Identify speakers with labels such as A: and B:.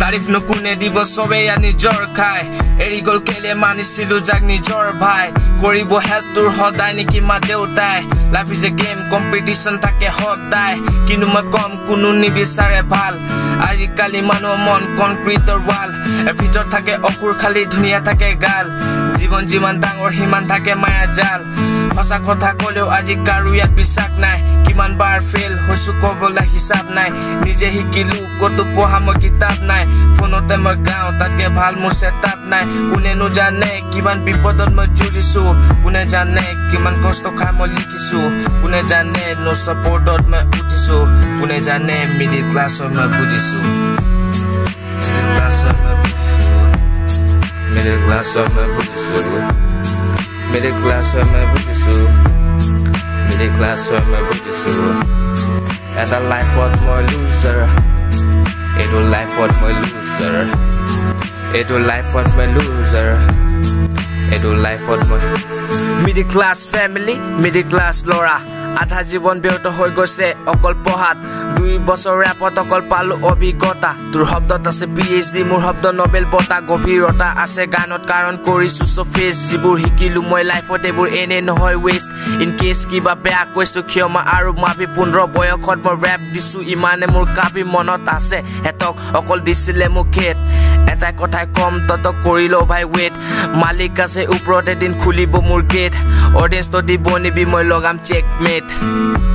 A: तारीफ नुकुने দিব সবে या নিজৰ খাই এৰি গল কেলে মানিছিলো যাক নিজৰ ভাই কৰিব হেল্প তোৰ হদাই নেকি মা দেউতাই life is a game competition থাকে হদাই কিন্তু মই কম কোনো নিবিচাৰে ভাল আজিকালি মানুহ মন কনক্ৰিটৰ ওয়াল ভিতৰ থাকে অকুৰ খালি ধুনিয়া থাকে গাল জীবন যিমান ডাঙৰ হিমান থাকে মায়া জাল হসা কথা কলেও আজি কাৰো ইয়াত বিশ্বাস নাই কিমান বাৰ ফেল হৈছো কবলা হিসাব নাই নিজে শিকিলো কতো পঢ়া মই কিতাপ নাই ফোনতে মই গাও তাতকে ভাল মোৰ সেটআপ নাই কোনেনো জানে কিমান বিপদত মই জুৰিছো কোনে জানে কিমান কষ্ট খাই মই লিখিছো কোনে জানে নো সাপোৰ্টত মই উঠিছো কোনে জানে মিডিল ক্লাছৰ মই বুজিছো middle class of my bujisu middle class of my bujisu middle class of my bujisu as a life what more loser it will life what more loser it will life what more loser it will life what more middle class family middle class lora আধা জীবন বিহত হৈ গৈছে অকল পঢ়াত 2 বছৰ ৰেপত অকল পালো অভিজ্ঞতা তোৰ শব্দত আছে পিএইচডি মোৰ শব্দ নোবেল বঁটা গভীৰতা আছে গানত কাৰণ কৰিছো সো ফেস যিবোৰ শিকিলো মই লাইফত এবোৰ এনে নহয় ওয়েষ্ট ইন কেস কিবা বেয়া কৈছো ক্ষমা আৰু মাফি 15 বয়সত মই ৰেপ দিছো ইমানে মোৰ কাপি মনত আছে হেতক অকল দিছিলে মোক খেত এটা কথাই কম তত কৰিলো ভাই ওয়েট মালিক আছে ওপৰতে দিন খুলিব মোৰ গেট অডিয়েন্স তো দিব নিবি মই লগাম চেকমেট